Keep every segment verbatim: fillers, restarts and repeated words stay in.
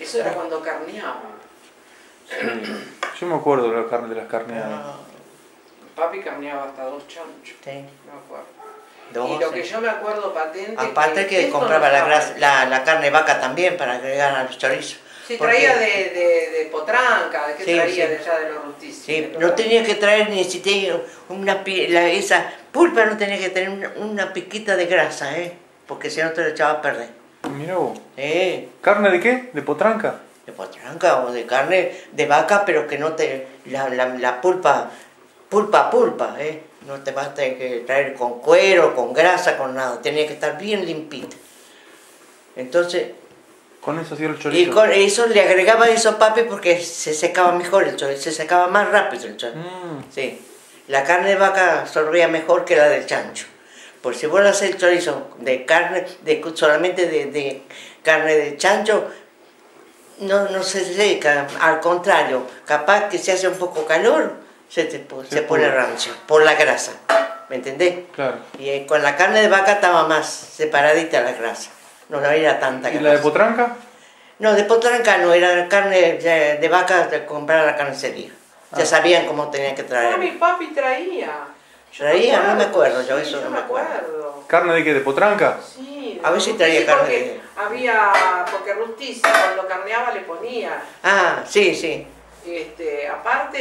Eso era cuando carneaban. Sí. Yo me acuerdo de la carne de las carneadas. Ah, papi carneaba hasta dos chanchos. Sí. Me acuerdo. Dos, y lo sí. que yo me acuerdo patente. Aparte que, que esto compraba no la, estaba. grasa, la, la carne de vaca también para agregar a los chorizos. Sí, Porque, traía de, de, de potranca, ¿de qué sí, traía sí. de allá de los rutísimos? Sí, no tenía que traer ni siquiera una la, esa pulpa, no tenía que tener una, una piquita de grasa, ¿eh? Porque si no te lo echaba a perder. Mirá vos. Sí. ¿Carne de qué? ¿De potranca? De potranca o de carne de vaca, pero que no te... La, la, la pulpa, pulpa, pulpa, ¿eh? No te vas a tener que traer con cuero, con grasa, con nada. Tenía que estar bien limpita. Entonces... Con eso hacía el chorizo. Y con eso le agregaba eso a papi porque se secaba mejor el chorizo, se secaba más rápido el chorizo. Mm. Sí. La carne de vaca absorbía mejor que la del chancho. Por si vos haces el chorizo de carne, de, solamente de, de carne de chancho, no, no se seca, al contrario, capaz que se hace un poco calor, se, te, se, se pone rancio, por la grasa, ¿me entendés? Claro. Y con la carne de vaca estaba más separadita la grasa. No, no era tanta grasa. ¿Y la de potranca? No, de potranca no, era carne de, de vaca de comprar a la carnicería. Ah. Ya sabían cómo tenían que traer. Ah, mi papi traía. Yo ¿Traía? Me no me acuerdo, yo sí, eso yo no me me acuerdo. acuerdo. ¿Carne de qué? ¿De potranca? Sí. A ver si traía sí, carne porque de... había, porque Rustici cuando carneaba le ponía. Ah, sí, sí. Este, aparte,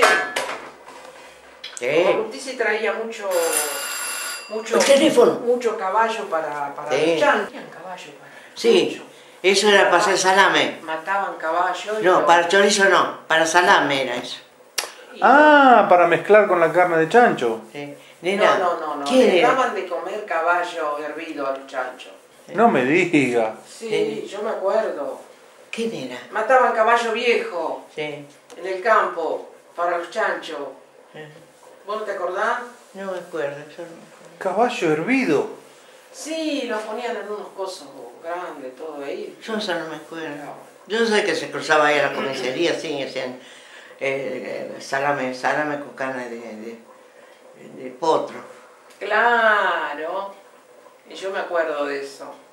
¿Qué? como Rustici traía mucho... Mucho, el teléfono. Mucho caballo para, para sí. los chanchos. Tenían caballo para Sí, mucho. Eso era para hacer salame. Mataban caballo. No, lo... para chorizo no, para salame era eso. Ah, para mezclar con la carne de chancho. Sí. Nena, no, no, no, no. ¿quién Le era? daban de comer caballo hervido a los chanchos. No me diga. Sí, sí, yo me acuerdo. ¿Quién era? Mataban caballo viejo. Sí. En el campo, para los chanchos. Sí. ¿Vos no te acordás? No me acuerdo, yo no me acuerdo. Caballo hervido. Sí, los ponían en unos cosos grandes, todo ahí. Yo eso no me acuerdo. Yo sé que se cruzaba ahí a la comisaría, sí, hacían eh, salame, salame con carne de, de, de potro. Claro. Y yo me acuerdo de eso.